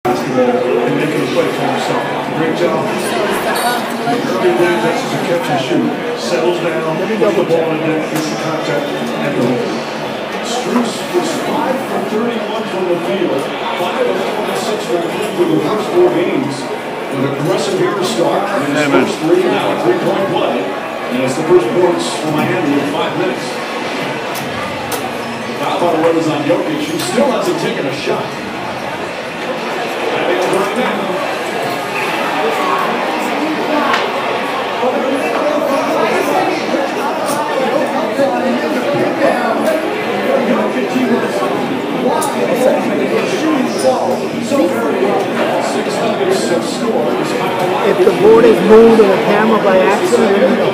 and making a play for himself. Great job. Early days, that's just a catch and shoot. Settles down, puts the ball in net, gets the contact, and goes. Struce was 5 for 31 from the field, 5 of 26 from through the first 4 games. With aggressive here to start, and his first 3 now a 3-point play. And it's the first points for Miami in 5 minutes. Foul by the is on Jokic, who still hasn't taken a shot. And he'll bring down. If the board is moved on the camera by accident,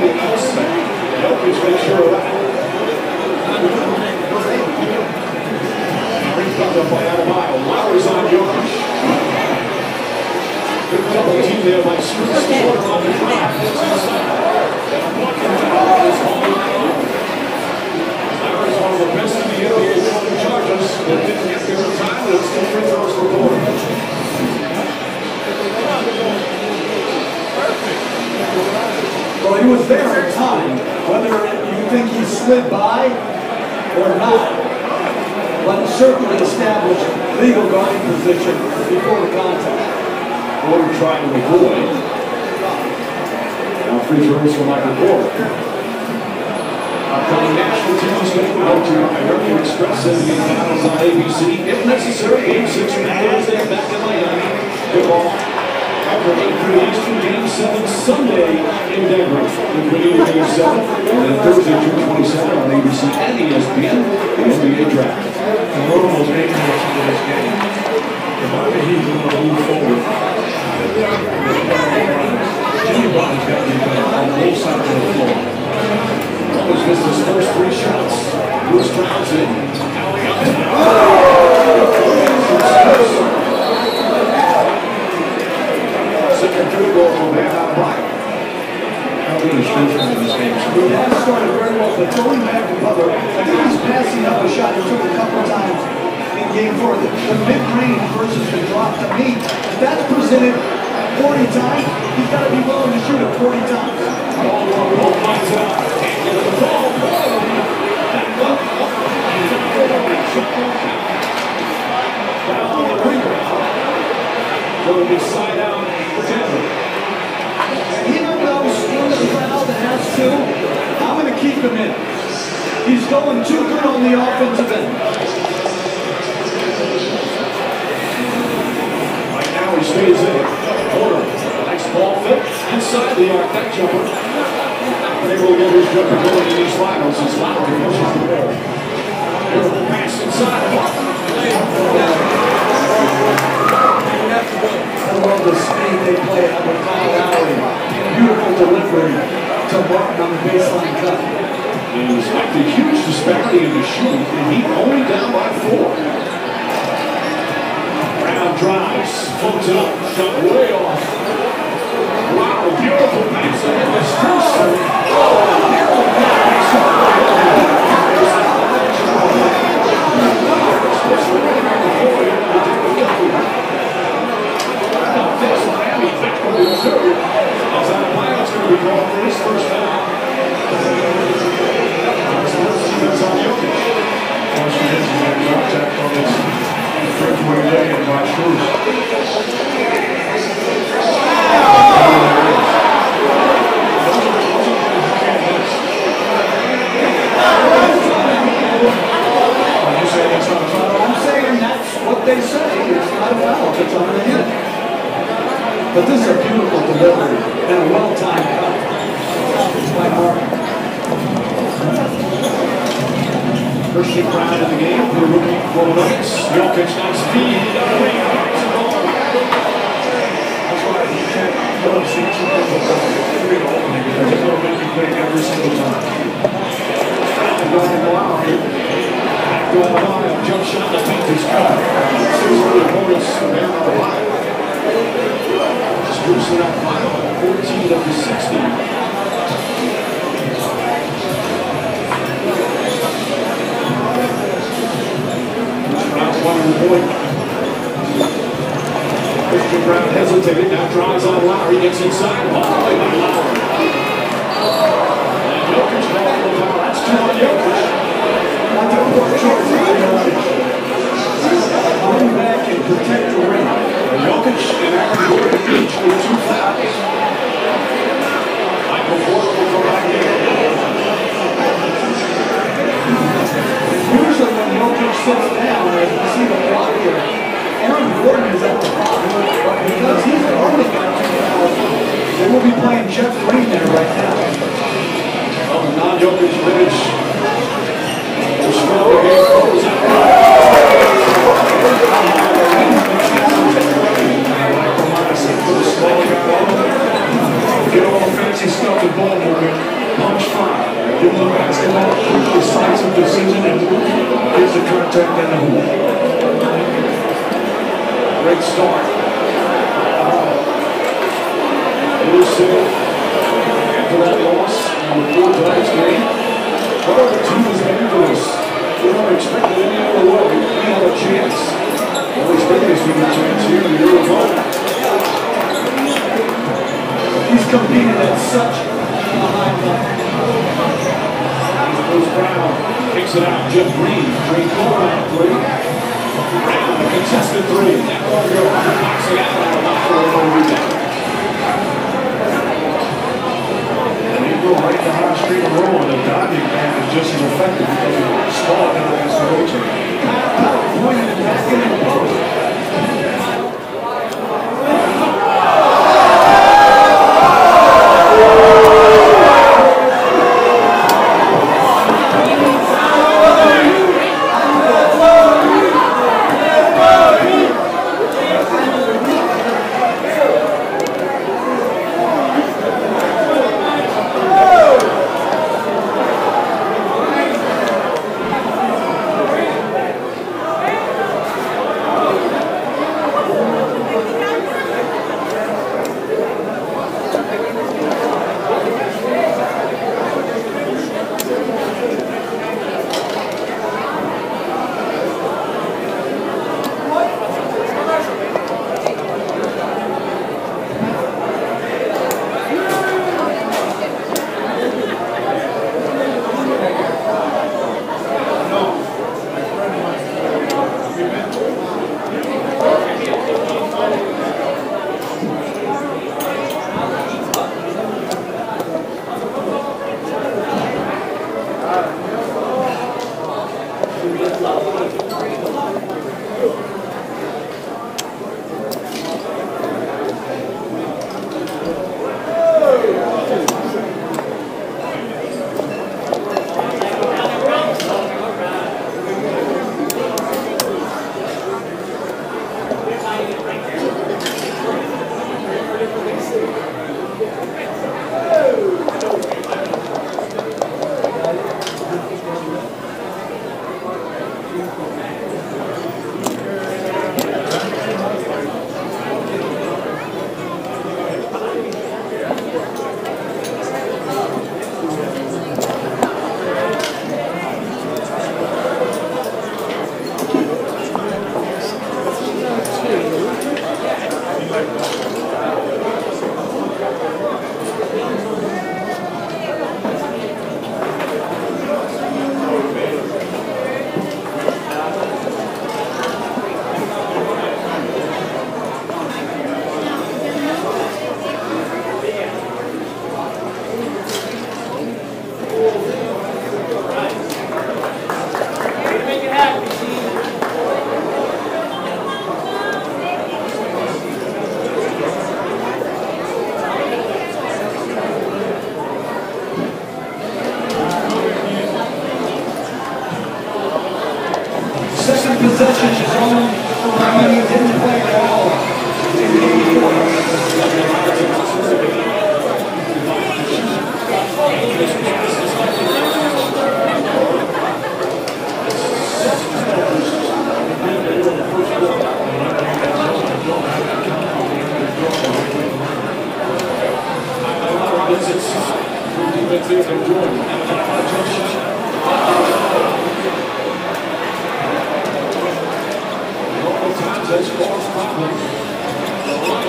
Lowry's on Jokic. Good double team there by Struce. Lowry's one of the best in the NBA throwing charges, but didn't get there in time, but it's still free throws for Gordon. Well, he was there in time, whether you think he slid by or not. But he certainly established legal guarding position before the contact. Gordon trying to avoid. Now free throws for Michael Gordon. Upcoming national teams game will go to American Express NBA Finals on ABC. If necessary, Game 6 will be Thursday back in Miami. Good ball. After 8:30 Eastern, Game 7 Sunday in Denver. Including Game 7. And then Thursday, June 27 on ABC and ESPN, the NBA Draft. And one of the most dangerous to this game. If I think he's going to move forward, Jimmy Butler's got to be better on both sides of the floor. Butler's missed his first 3 shots. Bruce Brown's in. Second field goal from Van Adebayo. How good is Struce in this game? He has started very well, but going back to Butler, I think he's passing up a shot he took a couple of times in Game 4. The mid-range versus the drop, to me, if that's presented 40 times, he's got to be willing to shoot it 40 times. Both lines out. Can't get the ball. Down on the rebound. Going to side out for Denver. Even though Struce fouled and has to, I'm going to keep him in. He's going too good on the offensive end. Right now he stays in. Porter, nice ball fit inside the arc. That jumper. Able to get his jumper going in these finals as Lowry pushes the ball. Beautiful pass inside. I love the speed they play out with Kyle Lowry. Beautiful delivery to Martin on the baseline cut. And despite the huge disparity in the shooting, he only down by 4. Brown drives, floats it up, shot way off. Wow, beautiful pass ahead to Struce. Beautiful pass. Miami back on the reserve. As Adebayo's going to be called for his first foul. That's on Jokic. Question is, he's got contact on his first one leg and by Struce. Are you saying that's not a foul? I'm saying that's what they say. It's not a foul if it's on the head. But this is a beautiful delivery and a well-timed cut by Martin. Christian Brown in the game, the rookie for the Nuggets. Jokic on speed. That's why you can't go and see two people every opening because they're going to make you play every single time. Jump shot to beat this guy. Season opponents from Ohio. Struce in that final, 14 of the 60. Brown 1 point. Christian Brown hesitated, now drives on Lowry, gets inside, ball away by Lowry. And Jokic back on the foul, that's two on Jokic. Not the poor choice of Jokic. Run back and protect the rim. Jokic and Aaron Gordon each with 2 fouls. Michael Porter will go back in. Usually when Jokic sits down, as you see the block here, Aaron Gordon is at the bottom. But because he's already got 2 fouls, they will be playing Jeff Green there right now. Well, the non-Jokic minutes will slow the game goes out. Get all the fancy stuff in ball movement, punch fire, give them the basketball, quick decisive decision, and gives the contact and the hoop. Great start. Lucille, after that loss, on the 4th tonight's game, what other team is dangerous? We don't expect it any other way, any other chance. Always Vegas with a chance here in the Eurozone. He's competed at such a high level. Goes Brown, kicks it out. Jeff Green, Green corner, 3. Brown, a contested 3. That ball goes, knocks it out, not for a low rebound. And he go right to high street and roll, and the diving man is just as effective because he's small down against the rotate. Pointed back in the post.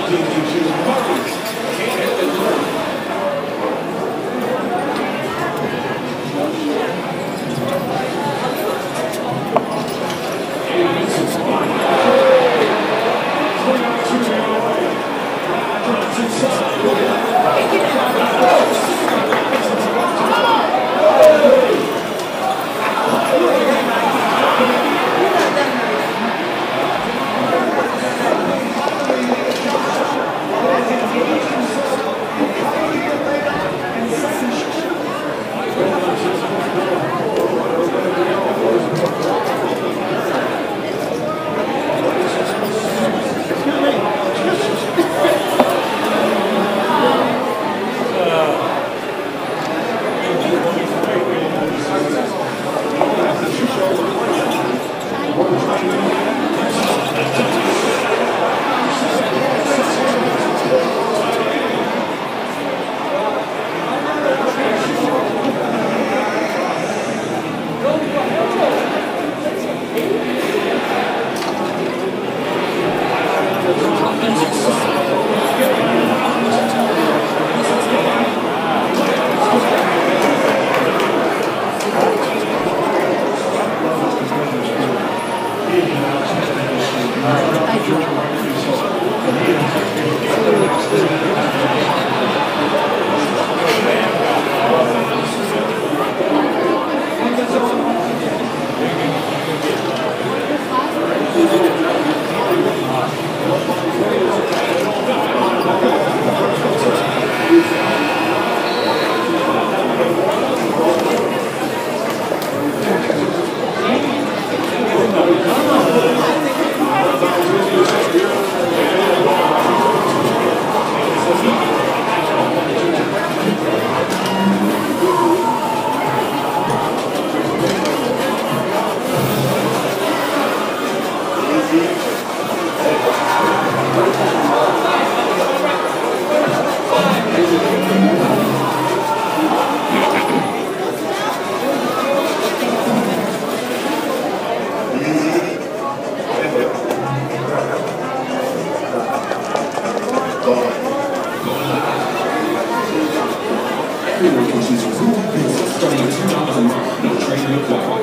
Everyone can choose cool pins starting at $2 a month. No trade required.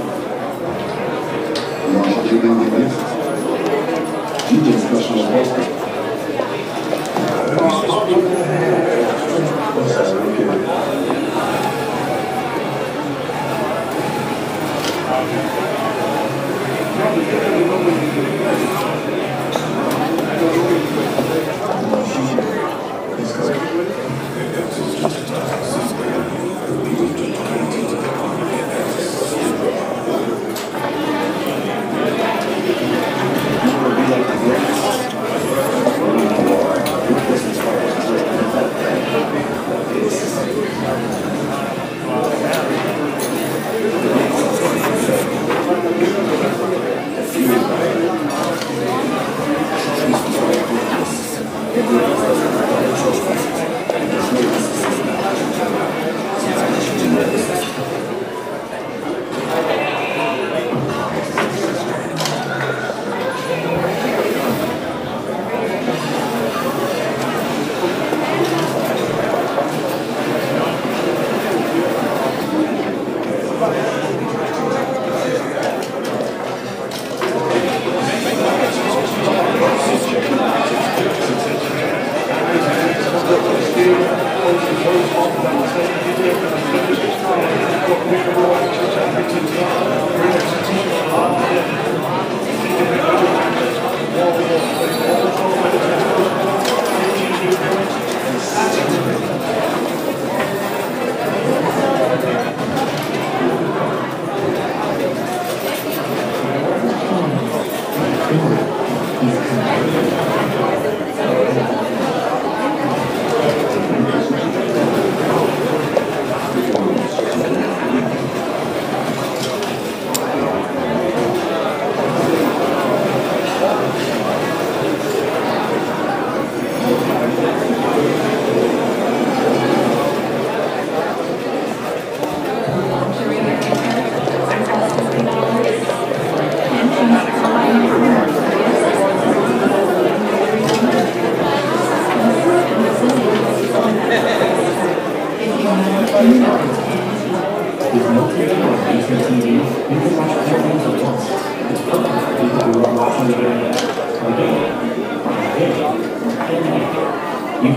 DJ special hosting.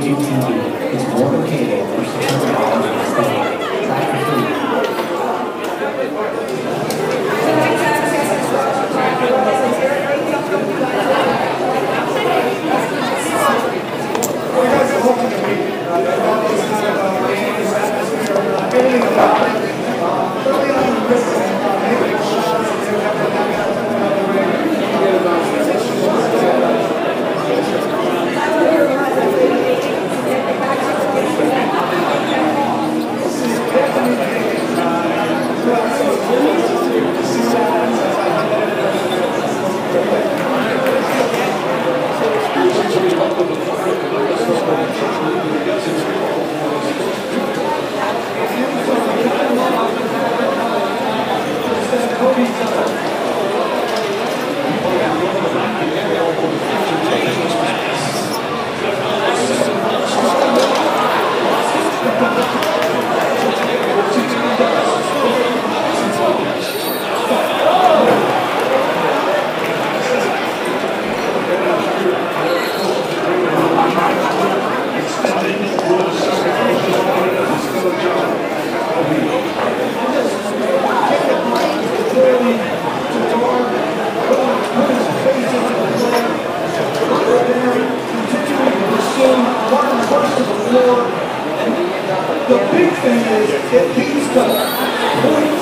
YouTube TV. It's more than cable for security technology. Try for free. The big thing is, it leads to points.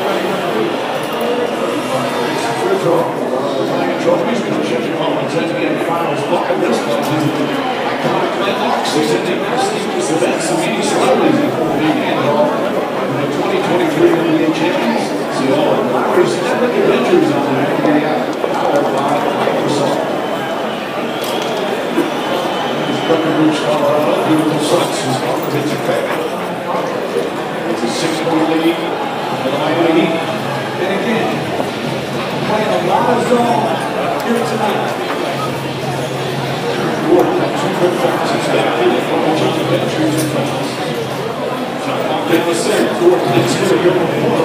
Trophies for Chevy Collins NBA Finals. Look at this one. Iconic landmarks, presenting prestigious events and meeting celebrities before the big end of the 2023 NBA champions. See all of Lowry's epic adventures on the NBA app, powered by Microsoft. Breckenridge, Colorado, beautiful sights is on the Vince effect. It's a 6-point lead for the Miami Heat. And again, playing a lot of zone here tonight. Two quick passes back in the front of the entries and fouls. Shot clock down to 6. Gordon hits here to go for one.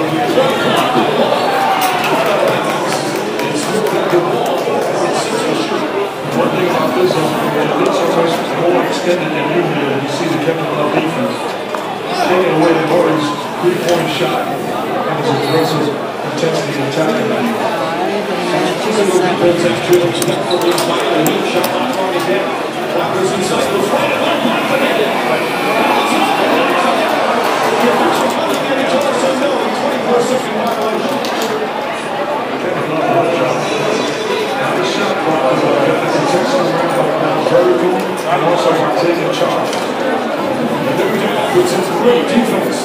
It's still got the ball. One thing about this is it's always more extended than usual. You see the Kevin Love defense taking away the Warriors' three-point shot and his aggressive intensity attacking. Physical defense extra respect for the Miami Heat. Shot clock already down. Walker's inside the front of the block. Shot clock is very cool and also taking charge. Puts in great defense.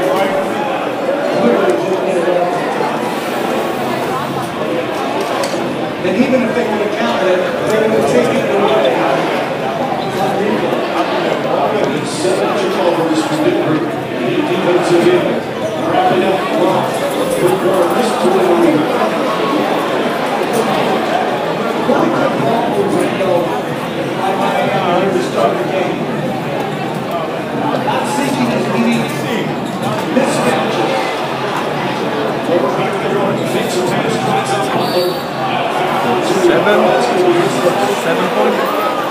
And even if they would have counted it, they would have taken it away. 7 turnovers for Denver. Defensive end. Wrapping up block. Good guard. This to the lead. To start the game. Not seeking as many mismatches. Defensive pass drives up Butler. 7 points.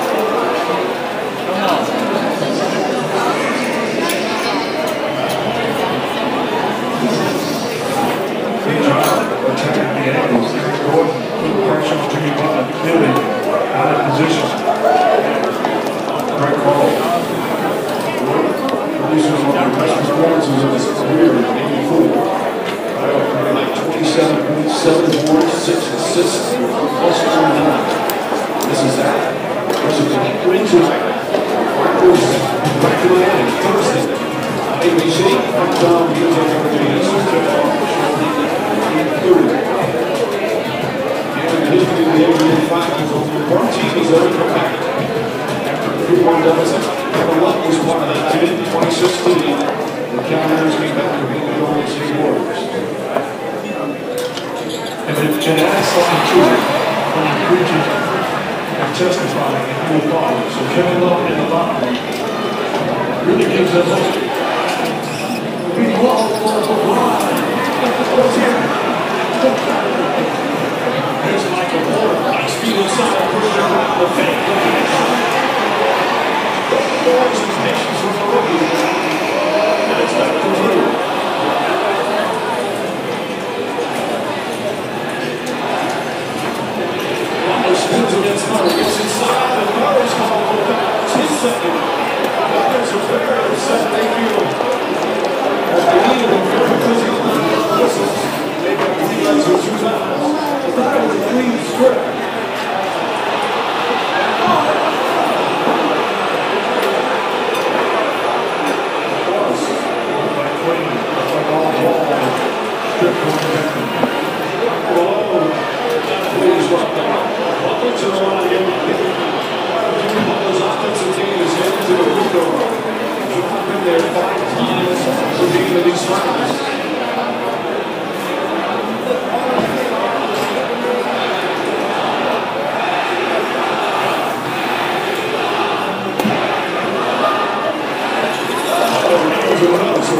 Attacking the angles. Gordon put pressure on Jimmy Butler. Clearly out of position. Great call. Produces one of the best performances of his career in 84. Like 27.7 points, 6 assists, plus 29. This is that. Versus the Heat Rangers. Marcos back to the end. Thursday. ABC. Tom Hughes on the history of the NBA Finals, one team has ever come back after a 3-1 deficit. Kevin Love was part of that team in 2016. The Cavaliers came back to beat the Golden State Warriors. And if Jen asks something to it, when he preaches and testifying, and he will follow. So Kevin Love in the locker room really gives them hope. We love LeBron. Let's hear it. Here's Michael Porter. High speed inside. Pushed around the fake.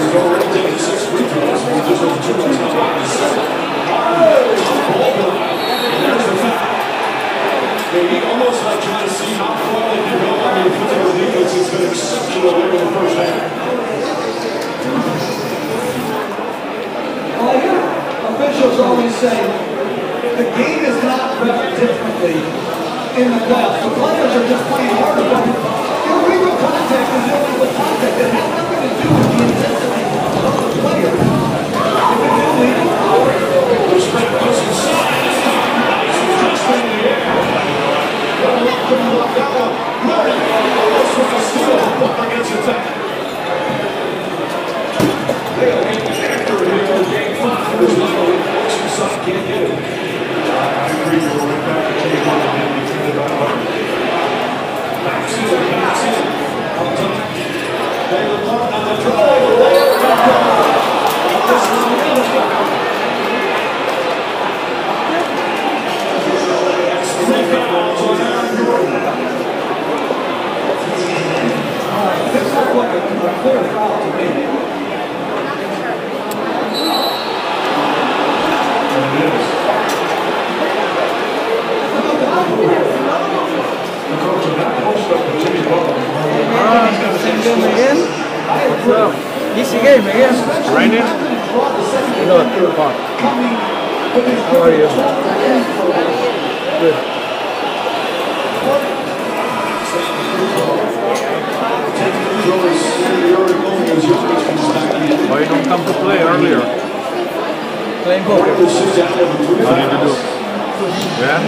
has already taken 6 free throws. He just over 2 minutes now. There's the foul. Maybe almost like trying to see how far they can go on the physical defense. It's been exceptional there in the first half. Well, I hear officials always say the game is not ref differently in the playoffs. The players are just playing harder. But illegal contact is illegal contact. It has nothing to do with the intensity of the player. If it's illegal, Respect goes inside. This time, nice. He's just in the air. Couldn't block that one. Murray almost with a steal. Against attack. They got to get after it here in game 5. There's not a way the side can't get it. I agree. We're right back to game 1 and we turned it out. Backs in. On top. They look up on the drive. This is another foul. That's 3 fouls on Aaron Gordon. this looks like a clear foul to me. Same game again. So, easy game again. Raining? No, fun. How are you? Good. Why you don't come to play earlier? Playing poker. What do you need to do? Yeah?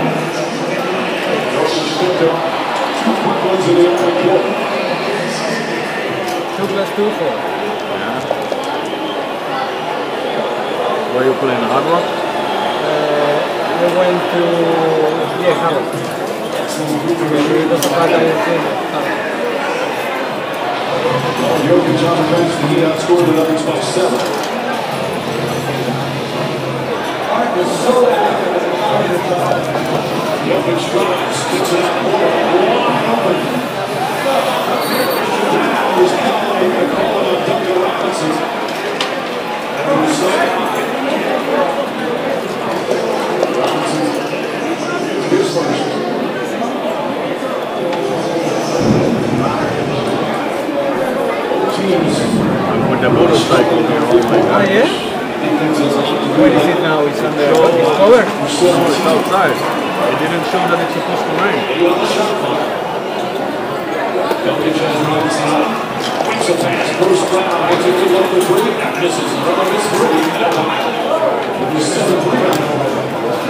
2 plus 2, 4. Yeah. Where you playing? Hard Rock? I went to Howard. It was about Jokic on the bench, and he outscored the Nuggets by 7. Jokic drives, gets it out, wide open. Now is Callaway going to call it on Duncan Robinson. And he's Robinson, his first. With the motorcycle here, oh my God. yeah? Where is it now? It's under it's covered? No, it's outside. It didn't show that it's supposed to rain. Jokic has Robinson up. Takes a pass, Bruce Brown gets it to the 3, and misses another miss 3 at a time. He's 7 rebounds already.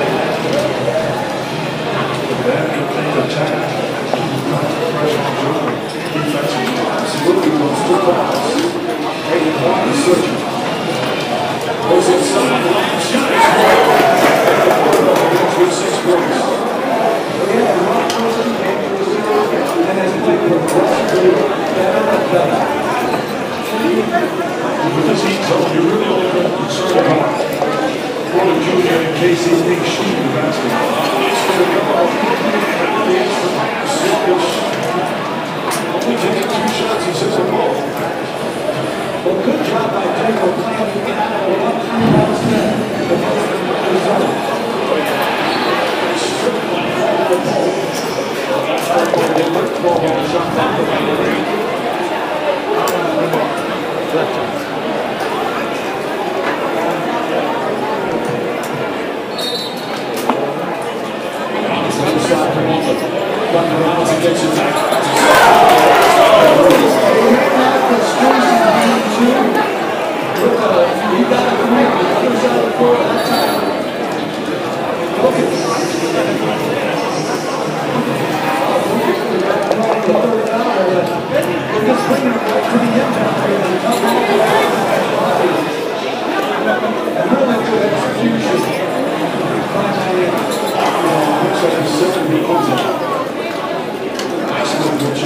That complete attack. Pressure on Jordan. Defensive pass. Moving those 2 balls. Taking one is searching. Goes inside, land shot is good. 6 points. And has played progressively better and better. With this heat zone, you're really only going to concern about Porter Jr. and KC's being shooting the basketball. Nice for the goal. Now the extra pass. Only taking 2 shots, he says a goal. Well, good job by Jacob playing to get out of the 1-3 rounds there. The most result. Strip play all the ball. That's where they work 12 on the shot clock. Left chance. Inside from Walker. Running around against his back. He got a 3 on the other side of the court that time. We're just bringing it right to the impact here. Really good execution. Looks like he's 7 rebounds. Nice little good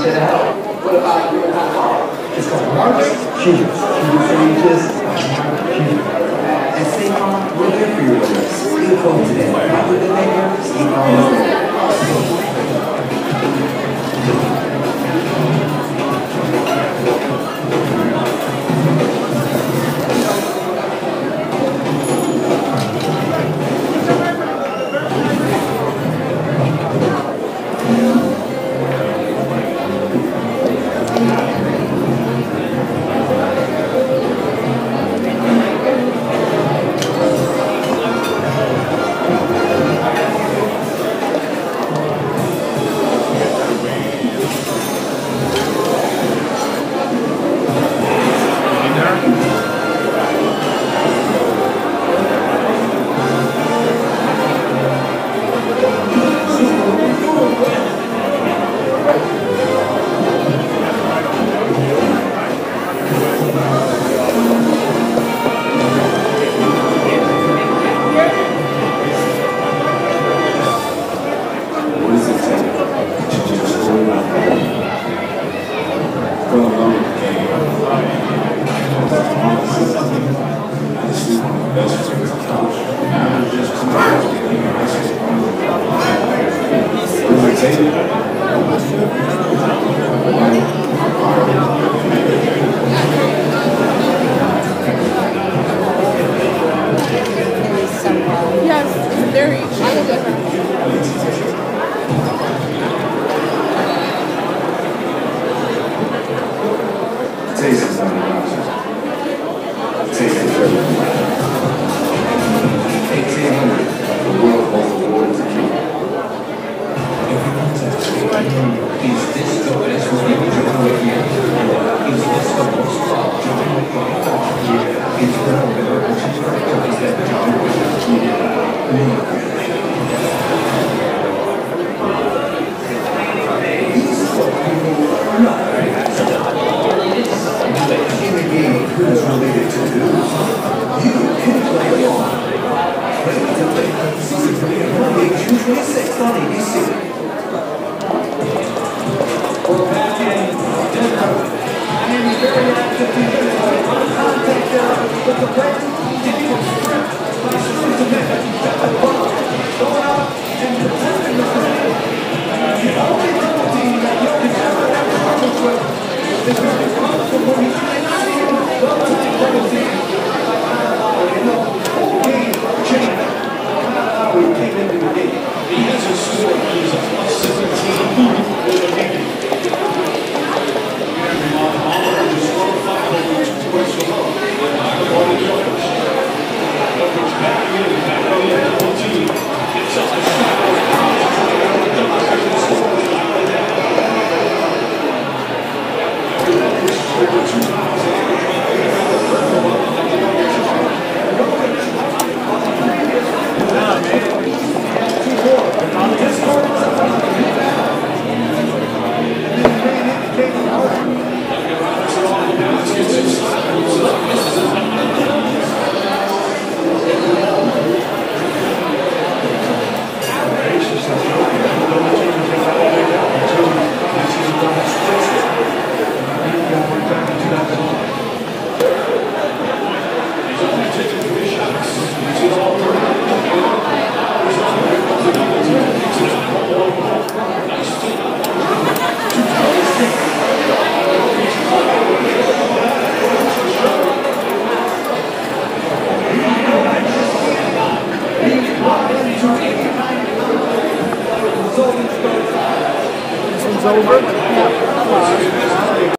said, "Hell, what about you and how far?" It's called March Cheese. At State Farm, we're there for your orders. Leave a code today. Have a good day, State Farm is there. Over. Yeah.